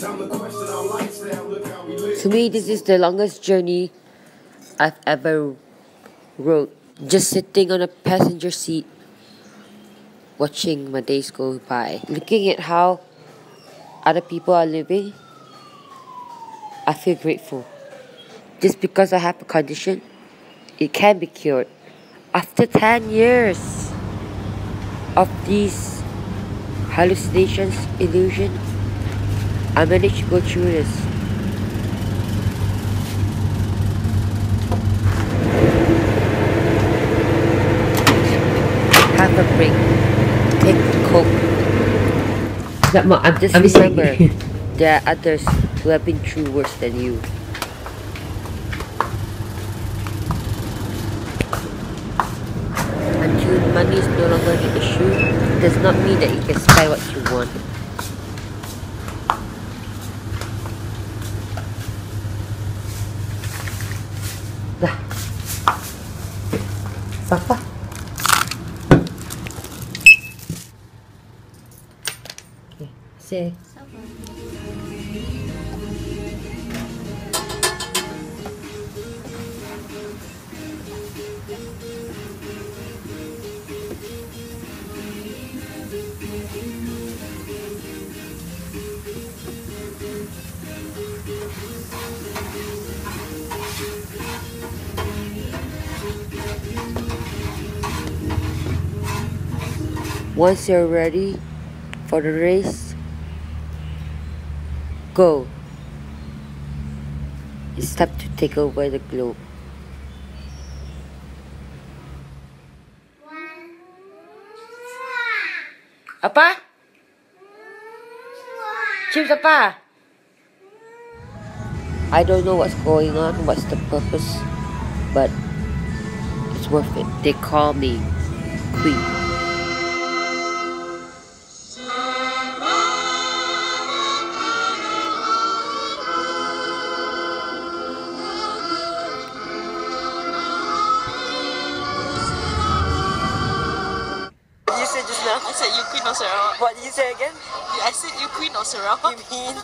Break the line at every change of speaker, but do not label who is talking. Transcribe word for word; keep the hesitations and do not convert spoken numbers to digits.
To me, this is the longest journey I've ever rode. Just sitting on a passenger seat, watching my days go by, looking at how other people are living. I feel grateful. Just because I have a condition, it can be cured. After ten years of these hallucinations, illusion, I managed to go through this. Have a break. Take coke. I'm just I'm remember there are others who have been through worse than you. Until money is no longer the issue, it does not mean that you can spend what you want. Dah. Papa. Okay, say. Once you're ready for the race, go. It's time to take over the globe. Apa? Chips apa? I don't know what's going on, what's the purpose, but it's worth it. They call me Queen.
You said just now?
I said you Queen of Sarawak.
What did you say again?
I said you Queen of Sarawak.
You mean